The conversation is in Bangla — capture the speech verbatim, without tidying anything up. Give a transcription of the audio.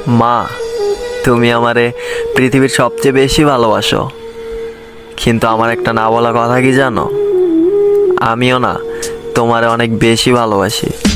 মা, তুমি আমারে পৃথিবীর সবচেয়ে বেশি ভালোবাসো, কিন্তু আমার একটা না বলা কথা কি জানো? আমিও না তোমারে অনেক বেশি ভালোবাসি।